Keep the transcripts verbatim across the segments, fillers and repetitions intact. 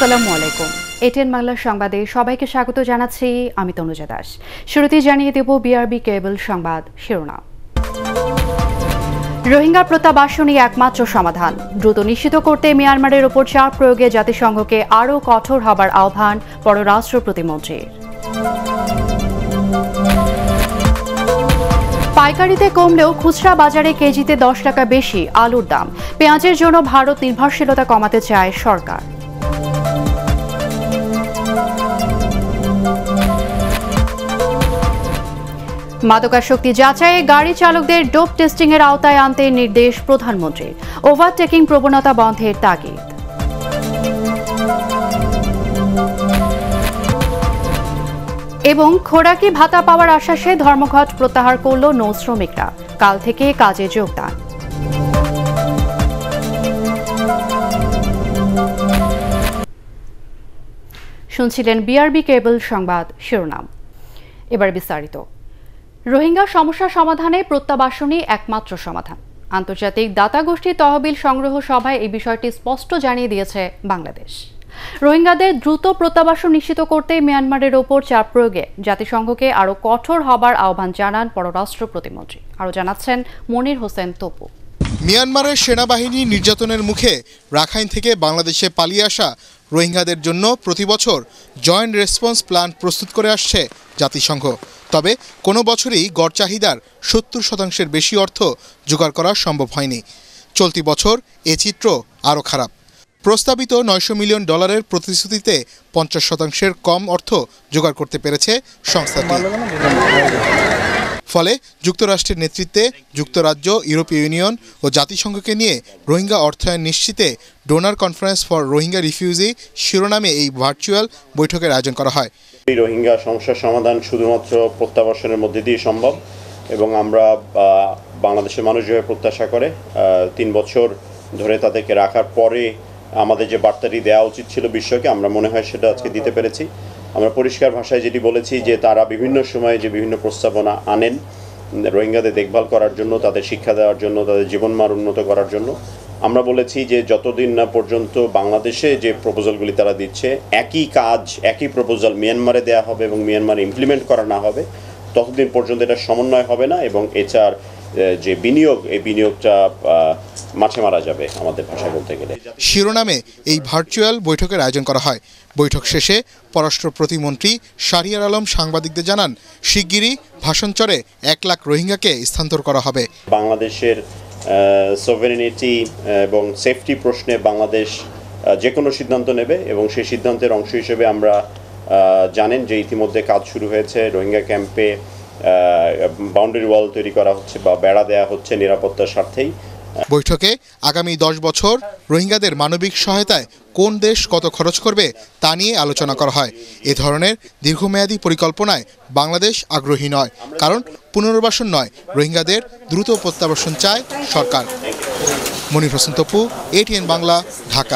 আসসালামু আলাইকুম। এটিএন বাংলা সংবাদে সবাইকে স্বাগত জানাচ্ছি আমি তনুজা দাস। শুরুতেই জানিয়ে দেব বিআরবি কেবল সংবাদ শিরোনাম। রোহিঙ্গা প্রত্যাবাসনই একমাত্র সমাধান, দ্রুত নিশ্চিত করতে মিয়ানমারের ওপর চাপ প্রয়োগে জাতিসংঘকে আরও কঠোর হবার আহ্বান পররাষ্ট্র প্রতিমন্ত্রীর। পাইকারিতে কমলেও খুচরা বাজারে কেজিতে দশ টাকা বেশি আলুর দাম। পেঁয়াজের জন্য ভারত নির্ভরশীলতা কমাতে চায় সরকার। মাদকাসক্তি যাচাইয়ে গাড়ি চালকদের ডোপ টেস্টিং এর আওতায় আনতে নির্দেশ প্রধানমন্ত্রীর। ওভারটেকিং প্রবণতা বন্ধের তাগিদ। এবং খোরাকি ভাতা পাওয়ার আশ্বাসে ধর্মঘট প্রত্যাহার করল নৌ শ্রমিকরা, কাল থেকে কাজে যোগদান। শুনছিলেন বিআরবি কেবল সংবাদ শিরোনাম। এবার বিস্তারিত। রোহিঙ্গা সমস্যা সমাধানে প্রত্যাবাসনই একমাত্র সমাধান। আন্তর্জাতিক দাতা গোষ্ঠীর তহবিল সংগ্রহ সভায় এই বিষয়টি স্পষ্ট জানিয়ে দিয়েছে বাংলাদেশ। রোহিঙ্গাদের দ্রুত প্রত্যাবাসন নিশ্চিত করতে মিয়ানমারের ওপর চাপ প্রয়োগে জাতিসংঘকে আরও কঠোর হবার আহ্বান জানান পররাষ্ট্র প্রতিমন্ত্রী। আরও জানাচ্ছেন মনির হোসেন তপু। মিয়ানমারের সেনাবাহিনী নির্যাতনের মুখে রাখাইন থেকে বাংলাদেশে পালিয়ে আসা রোহিঙ্গাদের জন্য প্রতি বছর জয়েন্ট রেসপন্স প্ল্যান প্রস্তুত করে আসছে জাতিসংঘ। তবে কোনো বছরই গড় চাহিদার সত্তর শতাংশের বেশি অর্থ জোগাড় করা সম্ভব হয়নি। চলতি বছর এ চিত্র আরও খারাপ। প্রস্তাবিত নয়শো মিলিয়ন ডলারের প্রতিশ্রুতিতে পঞ্চাশ শতাংশের কম অর্থ জোগাড় করতে পেরেছে সংস্থাটি। ফলে যুক্তরাষ্ট্রের নেতৃত্বে যুক্তরাজ্য, ইউরোপীয় ইউনিয়ন ও জাতিসংঘকে নিয়ে রোহিঙ্গা অর্থায়ন নিশ্চিতে donor conference for Rohingya refugee শিরোনামে এই ভার্চুয়াল বৈঠকের আয়োজন করা হয়। এই রোহিঙ্গা সমস্যার সমাধান শুধুমাত্র প্রত্যাবাসনের মধ্যে দিয়ে সম্ভব এবং আমরা বাংলাদেশের মানুষ যেভাবে প্রত্যাশা করে তিন বছর ধরে তাদেরকে রাখার পরে আমাদের যে বার্তাটি দেওয়া উচিত ছিল বিশ্বকে, আমরা মনে হয় সেটা আজকে দিতে পেরেছি। আমরা পরিষ্কার ভাষায় যেটি বলেছি যে তারা বিভিন্ন সময়ে যে বিভিন্ন প্রস্তাবনা আনেন রোহিঙ্গাদের দেখভাল করার জন্য, তাদের শিক্ষা দেওয়ার জন্য, তাদের জীবনমান উন্নত করার জন্য, আমরা বলেছি যে যতদিন না পর্যন্ত বাংলাদেশে যে প্রপোজালগুলি তারা দিচ্ছে একই কাজ একই প্রপোজাল মিয়ানমারে দেওয়া হবে এবং মিয়ানমারে ইমপ্লিমেন্ট করা না হবে ততদিন পর্যন্ত এটা সমন্বয় হবে না এবং এছাড়া যে বিনিয়োগ এই বিনিয়োগটা মাঠে মারা যাবে আমাদের ভাষা বলতে গেলে। শিরোনামে এই ভার্চুয়াল বৈঠকের আয়োজন করা হয়। বৈঠক শেষে পররাষ্ট্র প্রতিমন্ত্রী শাহরিয়ার আলম সাংবাদিকদের জানান, শিগগিরই ভাষণচরে এক লাখ রোহিঙ্গাকে স্থানান্তর করা হবে। বাংলাদেশের সভেরেনিটি এবং সেফটি প্রশ্নে বাংলাদেশ যে কোনো সিদ্ধান্ত নেবে এবং সেই সিদ্ধান্তের অংশ হিসেবে আমরা জানেন যে ইতিমধ্যে কাজ শুরু হয়েছে। রোহিঙ্গা ক্যাম্পে বাউন্ডারি ওয়াল তৈরি করা হচ্ছে বা বেড়া দেওয়া হচ্ছে নিরাপত্তার স্বার্থেই। বৈঠকে আগামী দশ বছর রোহিঙ্গাদের মানবিক সহায়তায় কোন দেশ কত খরচ করবে তা নিয়ে আলোচনা করা হয়। এ ধরনের দীর্ঘমেয়াদী পরিকল্পনায় বাংলাদেশ আগ্রহী নয়, কারণ পুনর্বাসন নয়, রোহিঙ্গাদের দ্রুত প্রত্যাবাসন চায় সরকার। মনির হোসেন তপু, এটিএন বাংলা, ঢাকা।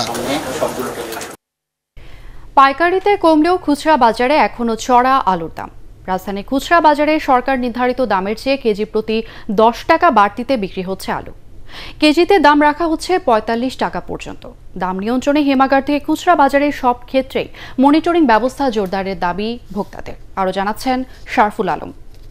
পাইকারিতে কমলেও খুচরা বাজারে এখনও চড়া আলুর দাম। রাজধানী খুচরা বাজারে সরকার নির্ধারিত দামের চেয়ে কেজি প্রতি দশ টাকা বাড়তিতে বিক্রি হচ্ছে আলু। কেজিতে দাম রাখা হচ্ছে পঁয়তাল্লিশ টাকা পর্যন্ত। দাম নিয়ন্ত্রণে হিমাগার থেকে খুচরা বাজারের সব ক্ষেত্রেই মনিটরিং ব্যবস্থা জোরদারের দাবি ভোক্তাদের। আরও জানাচ্ছেন শারফুল আলম।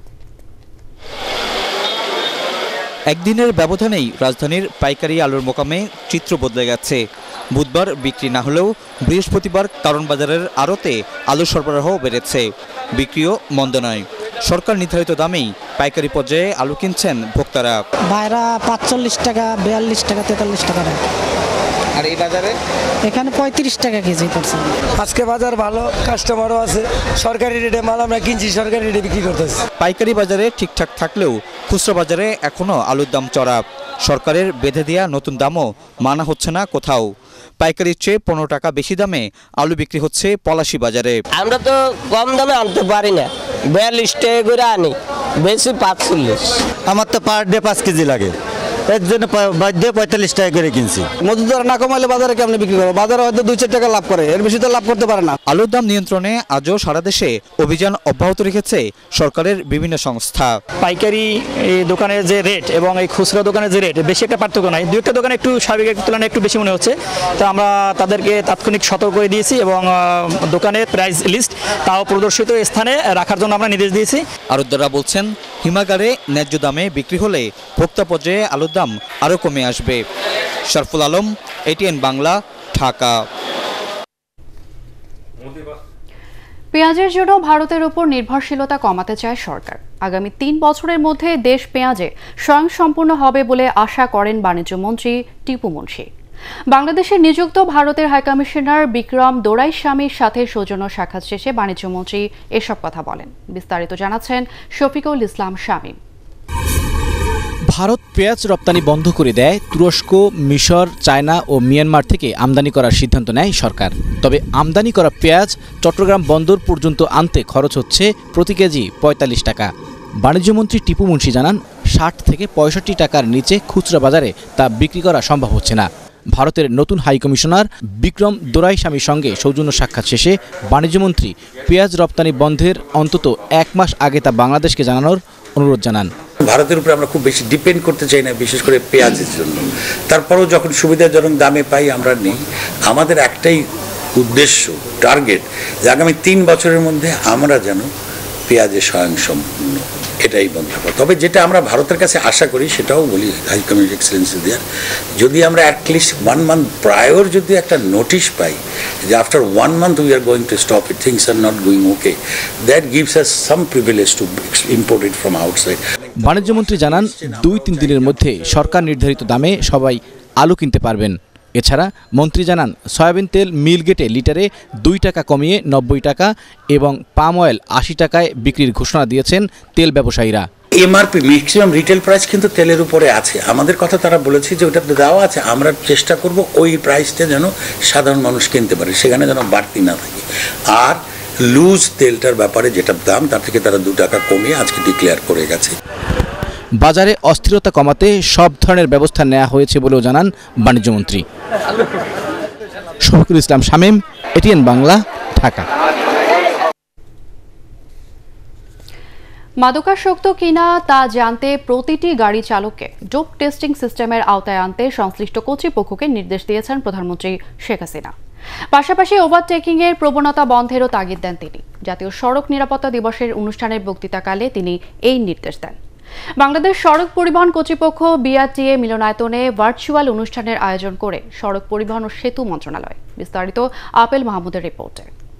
একদিনের ব্যবধানেই রাজধানীর পাইকারি আলুর মোকামে চিত্র বদলে গেছে। বুধবার বিক্রি না হলেও বৃহস্পতিবার কারণ বাজারের আড়তে আলু সরবরাহ বেড়েছে, বিক্রিও মন্দ নয়। সরকার নির্ধারিত দামেই পাইকারি পর্যায়ে আলু কিনছেন ভোক্তারা। ভাইরা পাঁচচল্লিশ টাকা, বিয়াল্লিশ টাকা, তেতাল্লিশ টাকা। আর এই বাজারে এখানে পঁয়ত্রিশ টাকা কেজি করছে। আজকে বাজার ভালো, কাস্টমারও আছে, সরকারি রেটে মাল আমরা কিনছি, সরকারি রেটে বিক্রি করতেছি। পাইকারি বাজারে ঠিকঠাক থাকলেও খুচরা বাজারে এখনও আলুর দাম চড়া। সরকারের বেঁধে দেওয়া নতুন দামও মানা হচ্ছে না কোথাও। পাইকারির চেয়ে পনেরো টাকা বেশি দামে আলু বিক্রি হচ্ছে পলাশী বাজারে। আমরা তো কম দামে আনতে পারি না, বিয়াল্লিশ টাকা করে আনি, বেশি পাঁচচল্লিশ। আমার তো পার ডে পাঁচ কেজি লাগে, এর জন্য বাধ্য পঁয়তাল্লিশ টাকা করে কিনছি। মজুদ দর না কমাইলে বাজারে কেমনে বিক্রি করবে? বাজারে হয়তো দুই চার টাকা লাভ করে, এর বেশি তো লাভ করতে পারে না। আলুর দাম নিয়ন্ত্রণে আজও সারা দেশে অভিযান অব্যাহত রেখেছে সরকারের বিভিন্ন সংস্থা। পাইকারি দোকানের যে রেট এবং এই খুচরা দোকানের যে রেট বেশি একটা পার্থক্য নাই, দুই একটা দোকানে একটু স্বাভাবিক তুলনায় একটু বেশি মনে হচ্ছে। তো আমরা তাদেরকে তাৎক্ষণিক সতর্ক করে দিয়েছি এবং দোকানের প্রাইস লিস্ট তাও প্রদর্শিত স্থানে রাখার জন্য আমরা নির্দেশ দিয়েছি। আড়তদাররা বলছেন হিমাগারে ন্যায্য দামে বিক্রি হলে ভোক্তা পর্যায়ে আলুর দাম আরও কমে আসবে। শরফুল আলম, এটিএন বাংলা, ঢাকা। পেঁয়াজের জন্য ভারতের উপর নির্ভরশীলতা কমাতে চায় সরকার। আগামী তিন বছরের মধ্যে দেশ পেঁয়াজে স্বয়ংসম্পূর্ণ হবে বলে আশা করেন বাণিজ্যমন্ত্রী টিপু মুন্সি। বাংলাদেশে নিযুক্ত ভারতের হাইকমিশনার বিক্রম দোরাইস্বামীর সাথে সৌজন্য সাক্ষাৎ শেষে বাণিজ্যমন্ত্রী এসব কথা বলেন। বিস্তারিত জানাচ্ছেন শফিকুল ইসলাম শামীম। ভারত পেঁয়াজ রপ্তানি বন্ধ করে দেয় তুরস্ক, মিশর, চায়না ও মিয়ানমার থেকে আমদানি করার সিদ্ধান্ত নেয় সরকার। তবে আমদানি করা পেঁয়াজ চট্টগ্রাম বন্দর পর্যন্ত আনতে খরচ হচ্ছে প্রতি কেজি পঁয়তাল্লিশ টাকা। বাণিজ্যমন্ত্রী টিপু মুন্সি জানান, ষাট থেকে পঁয়ষট্টি টাকার নিচে খুচরা বাজারে তা বিক্রি করা সম্ভব হচ্ছে না। ভারতের নতুন হাইকমিশনার বিক্রম দোরাইস্বামীর সঙ্গে সৌজন্য সাক্ষাৎ শেষে বাণিজ্যমন্ত্রী পেঁয়াজ রপ্তানি বন্ধের অন্তত এক মাস আগে তা বাংলাদেশকে জানানোর অনুরোধ জানান। ভারতের উপরে আমরা খুব বেশি ডিপেন্ড করতে চাই না, বিশেষ করে পেঁয়াজের জন্য। তারপরেও যখন সুবিধাজনক দামে পাই আমরা নিই। আমাদের একটাই উদ্দেশ্য, টার্গেট, যে আগামী তিন বছরের মধ্যে আমরা যেন পেঁয়াজে স্বয়ংসম্পূর্ণ, এটাই মন্তব্য। তবে যেটা আমরা ভারতের কাছে আশা করি সেটাও বলি হাই কমিশনার এক্সেলেন্সি দেয়ার, যদি আমরা অ্যাটলিস্ট ওয়ান মান্থ প্রায়র যদি একটা নোটিশ পাই যে after one month we are going to stop it, things are not going okay, that gives us some privilege to import it from outside. বাণিজ্যমন্ত্রী জানান, দুই তিন দিনের মধ্যে সরকার নির্ধারিত দামে সবাই আলু কিনতে পারবেন। এছাড়া মন্ত্রী জানান, সয়াবিন তেল মিল গেটে লিটারে দুই টাকা কমিয়ে নব্বই টাকা এবং পাম অয়েল আশি টাকায় বিক্রির ঘোষণা দিয়েছেন তেল ব্যবসায়ীরা। এমআরপি ম্যাক্সিমাম রিটেল প্রাইস কিন্তু তেলের উপরে আছে। আমাদের কথা তারা বলেছে যে ওটা দেওয়া আছে, আমরা চেষ্টা করব ওই প্রাইসটা যেন সাধারণ মানুষ কিনতে পারে, সেখানে যেন বাড়তি না থাকে। আর লুজ তেলটার ব্যাপারে যেটা দাম তার থেকে তারা দু টাকা কমিয়ে আজকে ডিক্লেয়ার করে গেছে। বাজারে অস্থিরতা কমাতে সব ধরনের ব্যবস্থা নেওয়া হয়েছে বলেও জানান বাণিজ্যমন্ত্রী। শফিকুল ইসলাম শামীম, এটিএন বাংলা, ঢাকা। মাদকাসক্ত কিনা তা জানতে প্রতিটি গাড়ি চালককে ডোপ টেস্টিং সিস্টেমের আওতায় আনতে সংশ্লিষ্ট কর্তৃপক্ষকে নির্দেশ দিয়েছেন প্রধানমন্ত্রী শেখ হাসিনা। পাশাপাশি ওভারটেকিং এর প্রবণতা বন্ধেরও তাগিদ দেন তিনি। জাতীয় সড়ক নিরাপত্তা দিবসের অনুষ্ঠানের বক্তৃতাকালে তিনি এই নির্দেশ দেন। বাংলাদেশ সড়ক পরিবহন কর্তৃপক্ষ বিআরটিএ মিলনায়তনে ভার্চুয়াল অনুষ্ঠানের আয়োজন করে সড়ক পরিবহন ও সেতু মন্ত্রণালয়। বিস্তারিত আপেল মাহমুদের রিপোর্টে।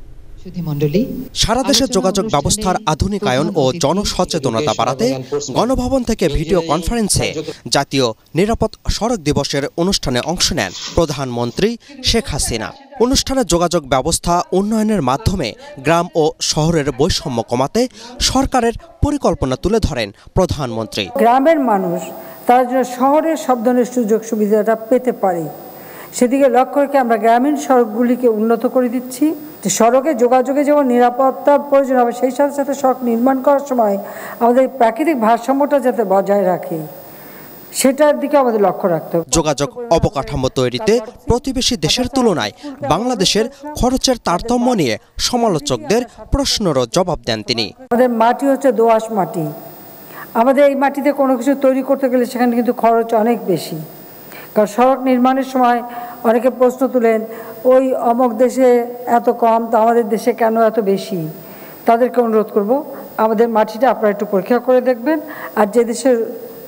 সারা দেশের যোগাযোগ ব্যবস্থার আধুনিকায়ন ও জনসচেতনতা বাড়াতে গণভবন থেকে ভিডিও কনফারেন্সে জাতীয় নিরাপদ সড়ক দিবসের অনুষ্ঠানে অংশ নেন প্রধানমন্ত্রী শেখ হাসিনা। অনুষ্ঠানে যোগাযোগ ব্যবস্থা উন্নয়নের মাধ্যমে গ্রাম ও শহরের বৈষম্য কমাতে সরকারের পরিকল্পনা তুলে ধরেন প্রধানমন্ত্রী। গ্রামের মানুষ তারা যেন শহরের সব ধরনের সুযোগ সুবিধাটা পেতে পারে, সেদিকে লক্ষ্য রেখে আমরা গ্রামীণ সড়কগুলিকে উন্নত করে দিচ্ছি। যে সড়কে যোগাযোগে যেমন নিরাপত্তার প্রয়োজন হবে, সেই সাথে সাথে সড়ক নির্মাণ করার সময় আমাদের প্রাকৃতিক ভারসাম্যটা যাতে বজায় রাখে সেটার দিকে আমাদের লক্ষ্য রাখতে হবে। যোগাযোগ অবকাঠামো তৈরিতে প্রতিবেশী দেশের তুলনায় বাংলাদেশের খরচের তারতম্য নিয়ে সমালোচকদের প্রশ্নেরও জবাব দেন তিনি। আমাদের মাটি হচ্ছে দোআঁশ মাটি, আমাদের এই মাটিতে কোনো কিছু তৈরি করতে গেলে সেখানে কিন্তু খরচ অনেক বেশি। কারণ সড়ক নির্মাণের সময় অনেকে প্রশ্ন তুলেন, ওই অমুক দেশে এত কম তো আমাদের দেশে কেন এত বেশি। তাদেরকে অনুরোধ করব, আমাদের মাটিটা আপনারা একটু পরীক্ষা করে দেখবেন, আর যে দেশের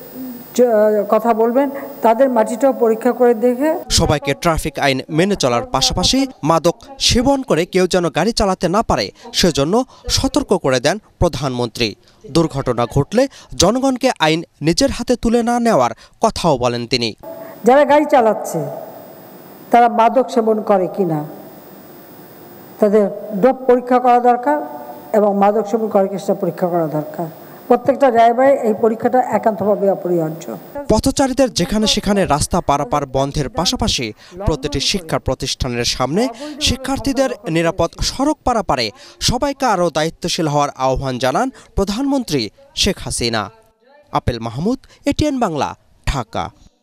কথা বলবেন তাদের মাটিটাও পরীক্ষা করে দেখে। সবাইকে ট্রাফিক আইন মেনে চলার পাশাপাশি মাদক সেবন করে কেউ যেন গাড়ি চালাতে না পারে সেজন্য সতর্ক করে দেন প্রধানমন্ত্রী। দুর্ঘটনা ঘটলে জনগণকে আইন নিজের হাতে তুলে না নেওয়ার কথাও বলেন তিনি। যারা গাড়ি চালাচ্ছে তারা মাদক সেবন করে কিনা তাদের ডোপ পরীক্ষা করা দরকার এবং মাদক সেবন করে কিনা পরীক্ষা করা দরকার। প্রত্যেকটা ড্রাইভারে এই পরীক্ষাটা একান্তভাবে অপরিহার্য। পথচারীদের যেখানে সেখানে রাস্তা পারাপার বন্ধের পাশাপাশি প্রতিটি শিক্ষা প্রতিষ্ঠানের সামনে শিক্ষার্থীদের নিরাপদ সড়ক পারাপারে সবাইকে আরও দায়িত্বশীল হওয়ার আহ্বান জানান প্রধানমন্ত্রী শেখ হাসিনা। আপেল মাহমুদ, এটিএন বাংলা, ঢাকা।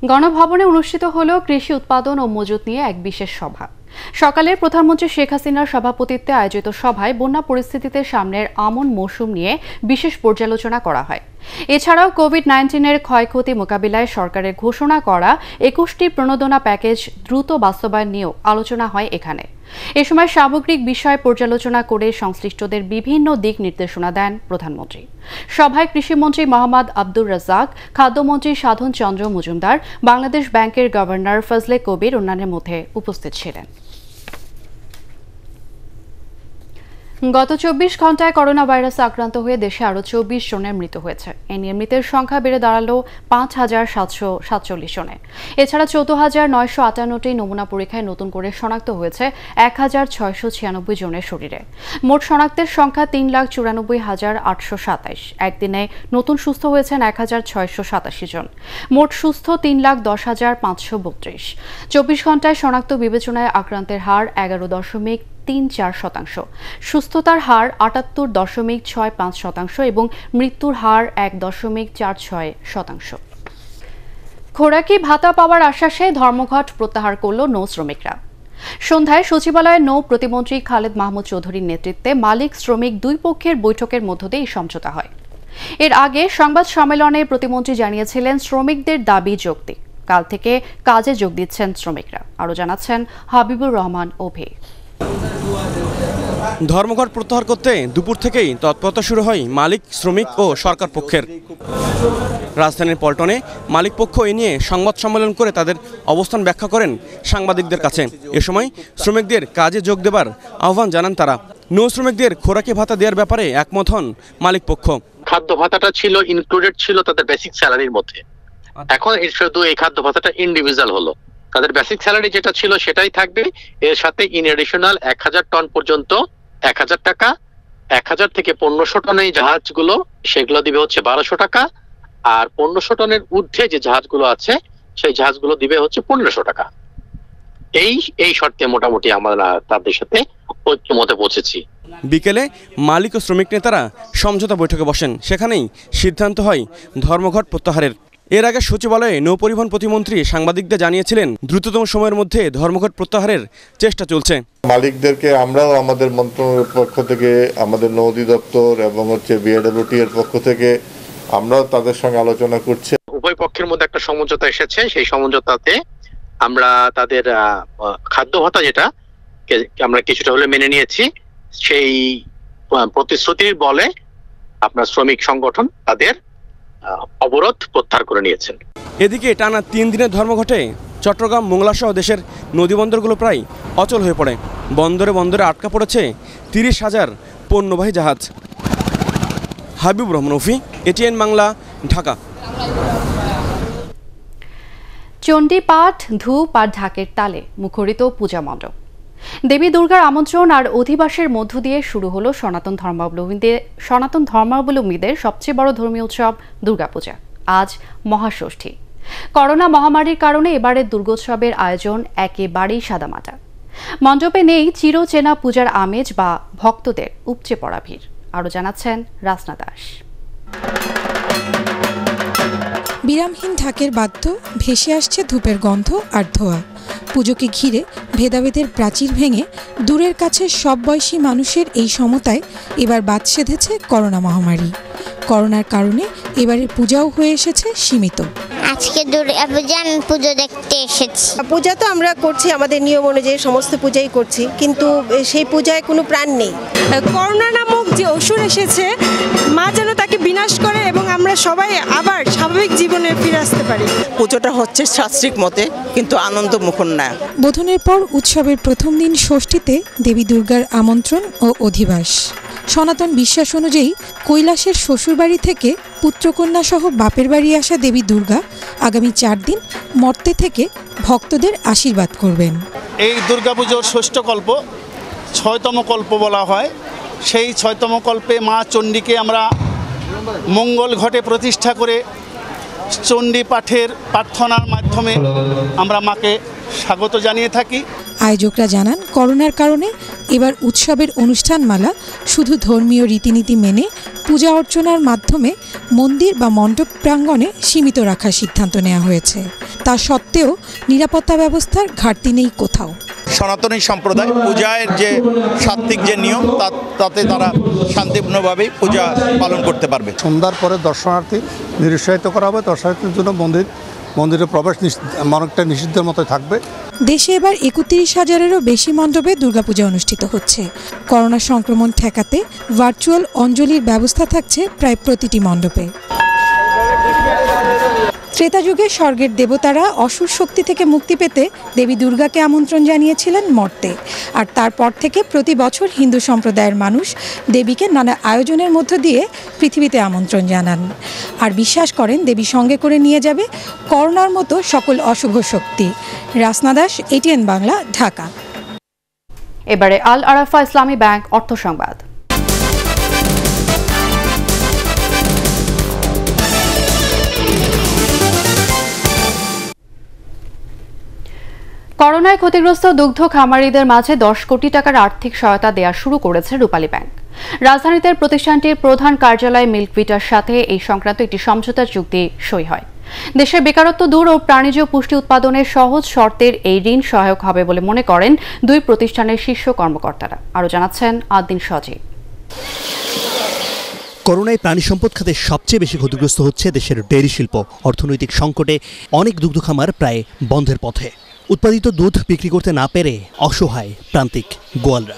গণভবনে অনুষ্ঠিত হল কৃষি উৎপাদন ও মজুত নিয়ে এক বিশেষ সভা। সকালে প্রধানমন্ত্রী শেখ হাসিনার সভাপতিত্বে আয়োজিত সভায় বন্যা পরিস্থিতিতে সামনের আমন মৌসুম নিয়ে বিশেষ পর্যালোচনা করা হয়। এছাড়াও কোভিড নাইন্টিনের ক্ষয়ক্ষতি মোকাবিলায় সরকারের ঘোষণা করা একুশটি প্রণোদনা প্যাকেজ দ্রুত বাস্তবায়ন নিয়েও আলোচনা হয় এখানে। এ সময় সামগ্রিক বিষয় পর্যালোচনা করে সংশ্লিষ্টদের বিভিন্ন দিক নির্দেশনা দেন প্রধানমন্ত্রী। সভায় কৃষিমন্ত্রী মোহাম্মদ আব্দুর রাজ্জাক, খাদ্যমন্ত্রী সাধন চন্দ্র মজুমদার, বাংলাদেশ ব্যাংকের গভর্নর ফজলে কবির অন্যান্যের মধ্যে উপস্থিত ছিলেন। গত চব্বিশ ঘন্টায় করোনা ভাইরাসে আক্রান্ত হয়ে দেশে আরও চব্বিশ জনের মৃত্যু হয়েছে। এ নিয়ে মৃতের সংখ্যা বেড়ে দাঁড়ালো পাঁচ হাজার সাতশো সাতচল্লিশ জনে। এছাড়া চৌদ্দ হাজার নয়শো আটান্নটি নমুনা পরীক্ষায় নতুন করে শনাক্ত হয়েছে এক হাজার ছয়শো ছিয়ানব্বই জনের শরীরে। মোট শনাক্তের সংখ্যা তিন লাখ চুরানব্বই হাজার আটশো সাতাইশ। একদিনে নতুন সুস্থ হয়েছেন এক হাজার ছয়শো সাতাশি জন। মোট সুস্থ তিন লাখ দশ হাজার পাঁচশো বত্রিশ। চব্বিশ ঘন্টায় শনাক্ত বিবেচনায় আক্রান্তের হার এগারো দশমিক তিন চার শতাংশ, সুস্থতার হার আটাত্তর দশমিক ছয় পাঁচ শতাংশ এবং মৃত্যুর হার এক দশমিক চার ছয় শতাংশ। খোরাকি ভাতা পাওয়ার আশ্বাসে ধর্মঘট প্রত্যাহার করল নৌ শ্রমিকরা। সন্ধ্যায় সচিবালয়ে নৌ প্রতিমন্ত্রী খালেদ মাহমুদ চৌধুরীর নেতৃত্বে মালিক শ্রমিক দুই পক্ষের বৈঠকের মধ্য দিয়ে এই সমঝোতা হয়। এর আগে সংবাদ সম্মেলনে প্রতিমন্ত্রী জানিয়েছিলেন শ্রমিকদের দাবি যৌক্তিক। কাল থেকে কাজে যোগ দিচ্ছেন শ্রমিকরা। আরও জানাচ্ছেন হাবিবুর রহমান ওভে। ধর্মঘট প্রত্যাহার করতে দুপুর থেকেই তৎপরতা শুরু হয় মালিক, শ্রমিক ও সরকার পক্ষের। রাজধানীর পল্টনে মালিক পক্ষ এ নিয়ে সংবাদ সম্মেলন করে তাদের অবস্থান ব্যাখ্যা করেন সাংবাদিকদের কাছে। এ সময় শ্রমিকদের কাজে যোগ দেবার আহ্বান জানান তারা। নৌ শ্রমিকদের খোরাকি ভাতা দেওয়ার ব্যাপারে একমত হন মালিক পক্ষ। খাদ্য ভাতাটা ছিল ইনক্লুডেড ছিল তাদের বেসিক স্যালারির মধ্যে, এখন শুধু এই খাদ্য ভাতাটা ইন্ডিভিজুয়াল হলো। তাদের বেসিক স্যালারি যেটা ছিল সেটাই থাকবে, এর সাথে ইন এডিশনাল এক হাজার টন পর্যন্ত এক হাজার টাকা, এক হাজার থেকে পনেরোশো টনের জাহাজগুলো সেগুলো দিবে হচ্ছে বারোশো টাকা, আর পনেরোশো টনের ঊর্ধ্বে যে জাহাজগুলো আছে সেই জাহাজগুলো দিবে হচ্ছে পনেরোশো টাকা। এই এই শর্তে মোটামুটি আমরা তাদের সাথে ঐক্যমতে পৌঁছেছি। বিকেলে মালিক ও শ্রমিক নেতারা সমঝোতা বৈঠকে বসেন। সেখানেই সিদ্ধান্ত হয় ধর্মঘট প্রত্যাহারের। এর আগে সচিবালয়ে নৌ পরিবহন প্রতিমন্ত্রী সাংবাদিকদের জানিয়েছিলেন দ্রুততম সময়ের মধ্যে ধর্মঘট প্রত্যাহারের চেষ্টা চলছে। মালিকদেরকে আমরাও আমাদের মন্ত্রণালয়ের পক্ষ থেকে, আমাদের নৌ অধিদপ্তর এবং হচ্ছে বিএডব্লিউটি এর পক্ষ থেকে আমরাও তাদের সঙ্গে আলোচনা করছি। উভয় পক্ষের মধ্যে একটা সমঝোতা এসেছে। সেই সমঝোতাতে আমরা তাদের খাদ্য ভাতা যেটা আমরা কিছুটা হলে মেনে নিয়েছি, সেই প্রতিশ্রুতির বলে আপনার শ্রমিক সংগঠন তাদের অবরোধ প্রত্যাহার করে নিয়েছেন। এদিকে টানা তিন দিনের ধর্মঘটে চট্টগ্রাম, মোংলা সহ দেশের নদীবন্দরগুলো প্রায় অচল হয়ে পড়ে। বন্দরে বন্দরে আটকা পড়েছে তিরিশ হাজার পণ্যবাহী জাহাজ। হাবিব রহমান ওফি, এটিএন বাংলা, ঢাকা। চণ্ডীপাঠ, ধূপ আর ঢাকের তালে মুখরিত পূজা মণ্ডপ। দেবী দুর্গার আমন্ত্রণ আর অধিবাসের মধ্য দিয়ে শুরু হলো সনাতন ধর্মাবলম্বীদের সনাতন ধর্মাবলম্বীদের সবচেয়ে বড় ধর্মীয় উৎসব দুর্গাপূজা। আজ মহাষষ্ঠী। করোনা মহামারীর কারণে এবারের দুর্গোৎসবের আয়োজন একেবারেই সাদামাটা। মণ্ডপে নেই চিরচেনা পূজার আমেজ বা ভক্তদের উপচে পড়া ভিড়। আরও জানাচ্ছেন রাসনা দাস। বিরামহীন ঢাকের বাদ্য, ভেসে আসছে ধূপের গন্ধ আর ধোঁয়া। পুজোকে ঘিরে ভেদাভেদের প্রাচীর ভেঙে দূরের কাছে সব বয়সী মানুষের এই সমতায় এবার বাদ সেধেছে করোনা মহামারী। করোনার কারণে এবারের পূজাও হয়ে এসেছে সীমিত। আজকে দুর্গা পূজা আমি পুজো দেখতে এসেছি। পূজা তো আমরা করছি আমাদের নিয়ম অনুযায়ী, সমস্ত পূজাই করছি, কিন্তু সেই পূজায় কোনো প্রাণ নেই। করোনা নামক যে অসুর এসেছে, মা যেন তাকে বিনাশ করে এবং আমরা সবাই আবার স্বাভাবিক জীবনে ফিরে আসতে পারি। পুজোটা হচ্ছে শাস্ত্রিক মতে, কিন্তু আনন্দ মুখর না। বোধনের পর উৎসবের প্রথম দিন ষষ্ঠীতে দেবী দুর্গার আমন্ত্রণ ও অধিবাস। সনাতন বিশ্বাস অনুযায়ী কৈলাসের শ্বশুরবাড়ি থেকে পুত্রকন্যা সহ বাপের বাড়ি আসা দেবী দুর্গা আগামী চার দিন মর্তে থেকে ভক্তদের আশীর্বাদ করবেন। এই দুর্গাপুজোর ষষ্ঠ কল্প, ছয়তম কল্প বলা হয়। সেই ছয়তম কল্পে মা চণ্ডীকে আমরা মঙ্গল ঘটে প্রতিষ্ঠা করে চণ্ডী পাঠের প্রার্থনার মাধ্যমে আমরা মাকে স্বাগত জানিয়ে থাকি। আয়োজকরা জানান, করোনার কারণে এবার উৎসবের অনুষ্ঠানমালা শুধু ধর্মীয় রীতিনীতি মেনে পূজা অর্চনার মাধ্যমে মন্দির বা মণ্ডপ প্রাঙ্গণে সীমিত রাখার সিদ্ধান্ত নেওয়া হয়েছে। তা সত্ত্বেও নিরাপত্তা ব্যবস্থার ঘাটতি নেই কোথাও। সনাতনী সম্প্রদায় পূজার যে সাত্ত্বিক যে নিয়ম তাতে তারা শান্তিপূর্ণভাবে পূজা পালন করতে পারবে। সন্ধ্যার পরে দর্শনার্থী নিরুৎসাহিত করা হবে। দর্শনার্থীর জন্য মন্দির মন্দিরে প্রবেশ অনেকটা নিষিদ্ধের মতো থাকবে। দেশে এবার একত্রিশ হাজারেরও বেশি মণ্ডপে দুর্গাপূজা অনুষ্ঠিত হচ্ছে। করোনা সংক্রমণ ঠেকাতে ভার্চুয়াল অঞ্জলির ব্যবস্থা থাকছে প্রায় প্রতিটি মণ্ডপে। ত্রেতা যুগে স্বর্গের দেবতারা অসুর শক্তি থেকে মুক্তি পেতে দেবী দুর্গাকে আমন্ত্রণ জানিয়েছিলেন মর্তে, আর তারপর থেকে প্রতি বছর হিন্দু সম্প্রদায়ের মানুষ দেবীকে নানা আয়োজনের মধ্য দিয়ে পৃথিবীতে আমন্ত্রণ জানান আর বিশ্বাস করেন দেবী সঙ্গে করে নিয়ে যাবে করোনার মতো সকল অশুভ শক্তি। রাসনা দাস, এটিএন বাংলা, ঢাকা। এবারে আল আরাফা ইসলামী ব্যাংক অর্থ সংবাদ। করোনায় ক্ষতিগ্রস্ত দুগ্ধ খামারিদের মাঝে দশ কোটি টাকার আর্থিক সহায়তা দেওয়া শুরু করেছে রূপালী ব্যাংক। রাজধানীতে প্রতিষ্ঠানটির প্রধান কার্যালয় মিল্কভিটার সাথে এই সংক্রান্ত একটি সমঝোতা চুক্তি সই হয়। দেশের বেকারত্ব দূর ও প্রাণীজ পুষ্টি উৎপাদনের সহজ শর্তের এই ঋণ সহায়ক হবে বলে মনে করেন দুই প্রতিষ্ঠানের শীর্ষ কর্মকর্তারা। আরও জানাচ্ছেন আদ্দিন সজীব। করোনায় প্রাণী সম্পদ খাতে সবচেয়ে বেশি ক্ষতিগ্রস্ত হচ্ছে দেশের ডেয়ারি শিল্প। অর্থনৈতিক সংকটে অনেক দুগ্ধ খামার প্রায় বন্ধের পথে। উৎপাদিত দুধ বিক্রি করতে না পেরে অসহায় প্রান্তিক গোয়ালরা।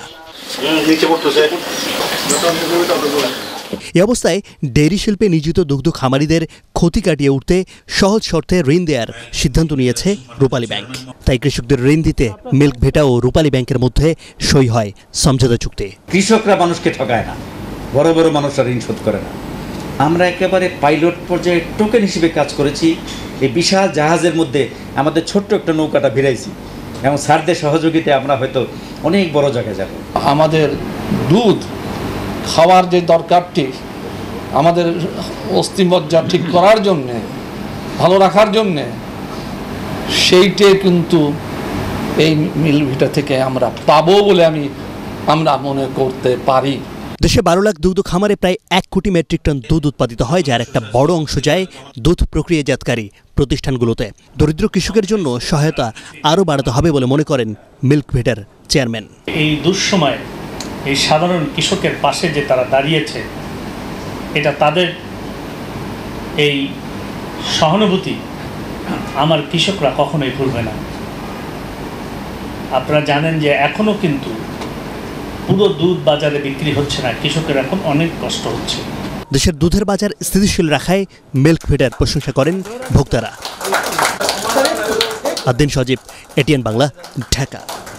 এই অবস্থায় ডেয়ারি শিল্পে নিয়োজিত দুগ্ধ খামারিদের ক্ষতি কাটিয়ে উঠতে সহজ শর্তে ঋণ দেওয়ার সিদ্ধান্ত নিয়েছে রূপালী ব্যাংক। তাই কৃষকদের ঋণ দিতে মিল্কভিটা ও রূপালী ব্যাংকের মধ্যে সই হয় সমঝোতা চুক্তি। কৃষকরা মানুষকে ঠকায় না, বড় বড় মানুষরা ঋণ শোধ করে না। আমরা একেবারে পাইলট পর্যায়ে টোকেন হিসেবে কাজ করেছি। এই বিশাল জাহাজের মধ্যে আমাদের ছোট্ট একটা নৌকাটা ভিড়াইছি এবং স্যারদের সহযোগিতায় আমরা হয়তো অনেক বড় জায়গায় যাব। আমাদের দুধ খাওয়ার যে দরকারটি, আমাদের অস্থিমজ্জা ঠিক করার জন্যে, ভালো রাখার জন্যে, সেইটে কিন্তু এই মিলভিটা থেকে আমরা পাবো বলে আমি আমরা মনে করতে পারি। দেশে বারো লাখ দুগ্ধ খামারে প্রায় এক কোটি মেট্রিক টন দুধ উৎপাদিত হয়, যার একটা বড় অংশ যায় দুধ প্রক্রিয়াজাতকারী প্রতিষ্ঠানগুলোতে। দরিদ্র কৃষকের জন্য সহায়তা আরও বাড়াতে হবে বলে মনে করেন মিল্কভিটার চেয়ারম্যান। এই দুঃসময়ে এই সাধারণ কৃষকের পাশে যে তারা দাঁড়িয়েছে, এটা তাদের এই সহানুভূতি আমার কৃষকরা কখনোই ভুলবে না। আপনারা জানেন যে এখনো কিন্তু পুরো দুধ বাজারে বিক্রি হচ্ছে না, কৃষকের এখন অনেক কষ্ট হচ্ছে। দেশের দুধের বাজার স্থিতিশীল রাখায় মিল্কভিটার প্রশংসা করেন ভোক্তারা। আদ্দিন সজীব, এটিএন বাংলা, ঢাকা।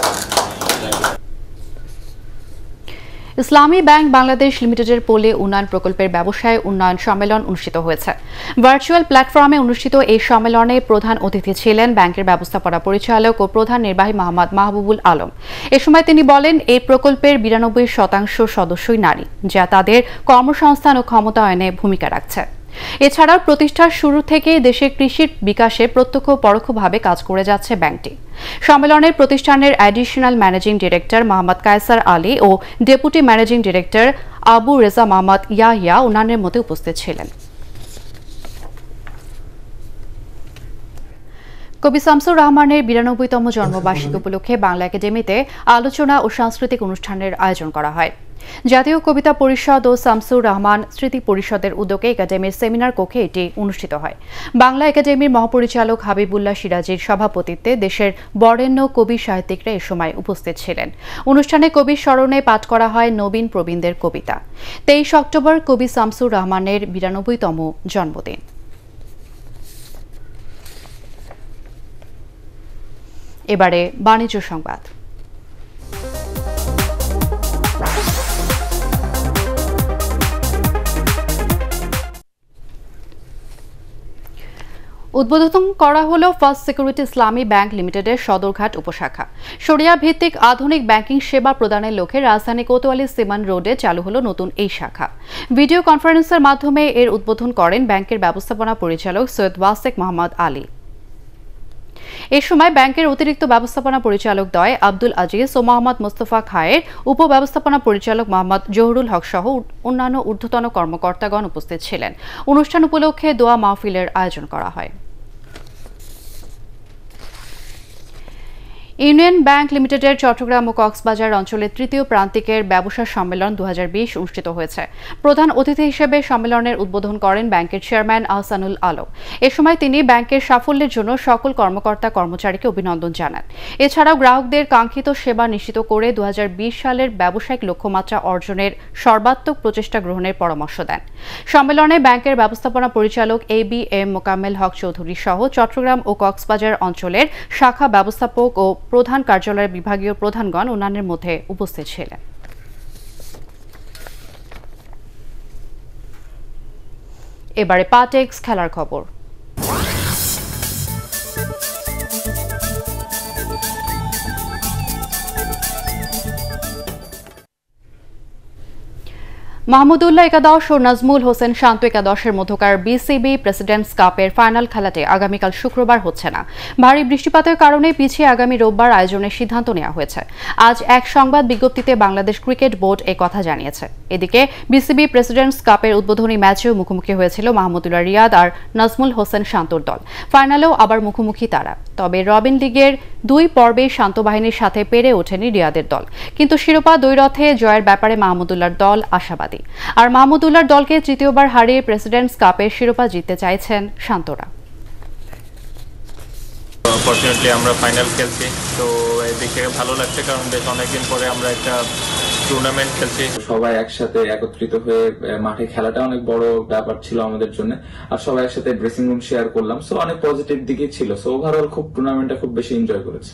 ইসলামী ব্যাংক বাংলাদেশ লিমিটেডের পল্লী উন্নয়ন প্রকল্পের ব্যবসায় উন্নয়ন সম্মেলন অনুষ্ঠিত হয়েছে। ভার্চুয়াল প্ল্যাটফর্মে অনুষ্ঠিত এই সম্মেলনে প্রধান অতিথি ছিলেন ব্যাংকের ব্যবস্থাপনা পরিচালক ও প্রধান নির্বাহী মোহাম্মদ মাহবুবুল আলম। এ সময় তিনি বলেন, এই প্রকল্পের বিরানব্বই শতাংশ সদস্যই নারী, যা তাদের কর্মসংস্থান ও ক্ষমতায়নে ভূমিকা রাখছে। এছাড়াও প্রতিষ্ঠার শুরু থেকে দেশের কৃষির বিকাশে প্রত্যক্ষ ও পরোক্ষভাবে কাজ করে যাচ্ছে ব্যাংকটি। সম্মেলনের প্রতিষ্ঠানের additional managing director Mohammad Kaiser Ali ও deputy managing director Abu Reza Mohammad Yahya অন্যান্যের মধ্যে উপস্থিত ছিলেন। কবি শামসুর রহমানের বিরানব্বইতম জন্মবার্ষিকী উপলক্ষে বাংলা একাডেমিতে আলোচনা ও সাংস্কৃতিক অনুষ্ঠানের আয়োজন করা হয়। জাতীয় কবিতা পরিষদ ও শামসুর রহমান স্মৃতি পরিষদের উদ্যোগে একাডেমির সেমিনার কক্ষে এটি অনুষ্ঠিত হয়। বাংলা একাডেমির মহাপরিচালক হাবিবুল্লাহ সিরাজির সভাপতিত্বে দেশের বরেণ্য কবি সাহিত্যিকরা এ সময় উপস্থিত ছিলেন। অনুষ্ঠানে কবির স্মরণে পাঠ করা হয় নবীন প্রবীণদের কবিতা। তেইশ অক্টোবর কবি শামসুর রহমানের বিরানব্বইতম জন্মদিন। এবারে বাণিজ্য সংবাদ। উদ্বোধন করা হলো ফার্স্ট সিকিউরিটি ইসলামী ব্যাংক লিমিটেডের সদরঘাট উপশাখা। শরিয়া ভিত্তিক আধুনিক ব্যাংকিং সেবা প্রদানের লক্ষ্যে রাজধানী কোতোয়ালি সিমান রোডে চালু হলো নতুন এই শাখা। ভিডিও কনফারেন্সের মাধ্যমে এর উদ্বোধন করেন ব্যাংকের ব্যবস্থাপনা পরিচালক সৈয়দ ওয়াসেক মোহাম্মদ আলী। এ সময় ব্যাংকের অতিরিক্ত ব্যবস্থাপনা পরিচালক দ্বয় আব্দুল আজিজ ও মোহাম্মদ মোস্তফা খায়ের, উপব্যবস্থাপনা পরিচালক মোহাম্মদ জহুরুল হক সহ অন্যান্য ঊর্ধ্বতন কর্মকর্তাগণ উপস্থিত ছিলেন। অনুষ্ঠান উপলক্ষে দোয়া মাহফিলের আয়োজন করা হয়। ইউনিয়ন ব্যাংক লিমিটেডের চট্টগ্রাম ও কক্সবাজার অঞ্চলের তৃতীয় প্রান্তিকের ব্যবসা সম্মেলন দুই হাজার বিশ অনুষ্ঠিত হয়েছে। প্রধান অতিথি হিসেবে সম্মেলনের উদ্বোধন করেন ব্যাংকের চেয়ারম্যান আহসানুল আলম। এ সময় তিনি ব্যাংকের সাফল্যের জন্য সকল কর্মকর্তা কর্মচারীকে অভিনন্দন জানান। এছাড়াও গ্রাহকদের কাঙ্ক্ষিত সেবা নিশ্চিত করে দুই হাজার বিশ সালের ব্যবসায়িক লক্ষ্যমাত্রা অর্জনের সর্বাত্মক প্রচেষ্টা গ্রহণের পরামর্শ দেন। সম্মেলনে ব্যাংকের ব্যবস্থাপনা পরিচালক A B M Mokammel Haque Chowdhury সহ চট্টগ্রাম ও কক্সবাজার অঞ্চলের শাখা ব্যবস্থাপক ও প্রধান কার্যালয়ের বিভাগীয় প্রধানগণ অন্যান্যের মধ্যে উপস্থিত ছিলেন। এবারে পাটেক্স খেলার খবর। মাহমুদুল্লাহ একাদশ ও নাজমুল হোসেন শান্ত একাদশের মধ্যকার বিসিবি প্রেসিডেন্টস কাপের ফাইনাল খেলাটি আগামীকাল শুক্রবার হচ্ছে না। ভারী বৃষ্টিপাতের কারণে পিছিয়ে আগামী রোববার আয়োজনের সিদ্ধান্ত নেওয়া হয়েছে। আজ এক সংবাদ বিজ্ঞপ্তিতে বাংলাদেশ ক্রিকেট বোর্ড এ কথা জানিয়েছে। এদিকে বিসিবি প্রেসিডেন্টস কাপের উদ্বোধনী ম্যাচেও মুখোমুখি হয়েছিল মাহমুদুল্লাহ রিয়াদ আর নাজমুল হোসেন শান্তর দল। ফাইনালেও আবার মুখোমুখি তারা। তবে রবিন লিগের দুই পর্বে শান্ত বাহিনীর সাথে পেরে ওঠেনি রিয়াদের দল। কিন্তু শিরোপা দ্বৈরথে জয়ের ব্যাপারে মাহমুদুল্লাহর দল আশাবাদী। আর মাহমুদুল্লাহর দলকে তৃতীয়বার হারিয়ে প্রেসিডেন্টস কাপের শিরোপা জিততে চাইছেন শান্তরা। অপরচুনিটি আমরা ফাইনাল খেলছি, তো এদিক থেকে ভালো লাগছে, কারণ বেশ অনেকদিন পরে আমরা একটা টুর্নামেন্ট খেলছি। সবাই একসাথে একত্রিত হয়ে মাঠে খেলাটা অনেক বড় ব্যাপার ছিল আমাদের জন্য, আর সবাই একসাথে ড্রেসিং রুম শেয়ার করলাম, সো অনেক পজিটিভ দিকে ছিল। সো ওভারঅল খুব টুর্নামেন্টটা খুব বেশি এনজয় করেছি।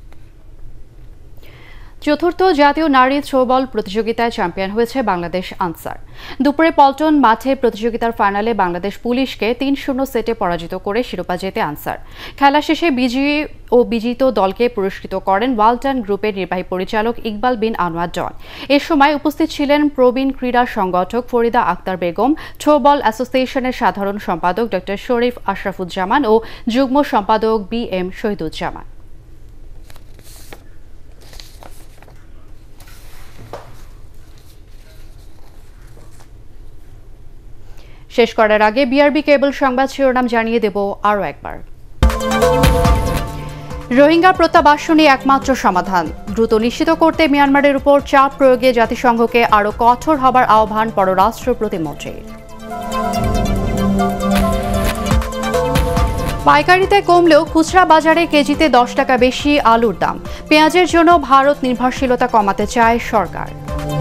চতুর্থ জাতীয় নারী থ্রোবল প্রতিযোগিতায় চ্যাম্পিয়ন হয়েছে বাংলাদেশ আনসার। দুপুরে পল্টন মাঠে প্রতিযোগিতার ফাইনালে বাংলাদেশ পুলিশকে তিন শূন্য সেটে পরাজিত করে শিরোপা জেতে আনসার। খেলা শেষে বিজয়ী ও বিজিত দলকে পুরস্কৃত করেন ওয়ালটন গ্রুপের নির্বাহী পরিচালক ইকবাল বিন আনোয়ার ডন। এ সময় উপস্থিত ছিলেন প্রবীণ ক্রীড়া সংগঠক ফরিদা আক্তার বেগম, থ্রোবল অ্যাসোসিয়েশনের সাধারণ সম্পাদক ডক্টর শরীফ আশরাফুজ্জামান ও যুগ্ম সম্পাদক বি এম শহীদুজ্জামান। শেষ করার আগে বিআরবি কেবল সংবাদ শিরোনাম জানিয়ে দেব আরও একবার। রোহিঙ্গা প্রত্যাবাসনই একমাত্র সমাধান, দ্রুত নিশ্চিত করতে মিয়ানমারের উপর চাপ প্রয়োগে জাতিসংঘকে আরও কঠোর হবার আহ্বান পররাষ্ট্র প্রতিমন্ত্রীর। পাইকারিতে কমলেও খুচরা বাজারে কেজিতে দশ টাকা বেশি আলুর দাম। পেঁয়াজের জন্য ভারত নির্ভরশীলতা কমাতে চায় সরকার।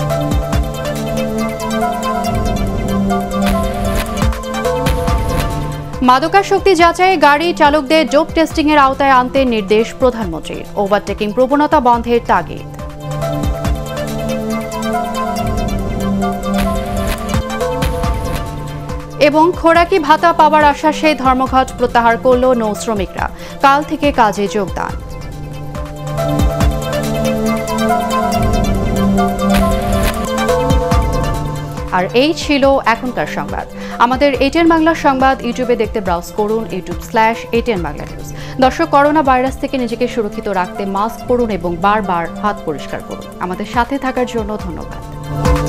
মাদকাসক্তি যাচাইয়ে গাড়ি চালকদের ডোপ টেস্টিং এর আওতায় আনতে নির্দেশ প্রধানমন্ত্রীর। ওভারটেকিং প্রবণতা বন্ধের তাগিদ। এবং খোরাকি ভাতা পাওয়ার আশ্বাসে ধর্মঘট প্রত্যাহার করল নৌ শ্রমিকরা। কাল থেকে কাজে যোগদান। আর এই ছিল এখনকার সংবাদ। আমাদের এটিএন বাংলা সংবাদ ইউটিউবে দেখতে ব্রাউজ করুন YouTube slash ATN Bangla news. দর্শক, করোনা ভাইরাস থেকে নিজেকে সুরক্ষিত রাখতে মাস্ক পরুন এবং বারবার হাত পরিষ্কার করুন। আমাদের সাথে থাকার জন্য ধন্যবাদ।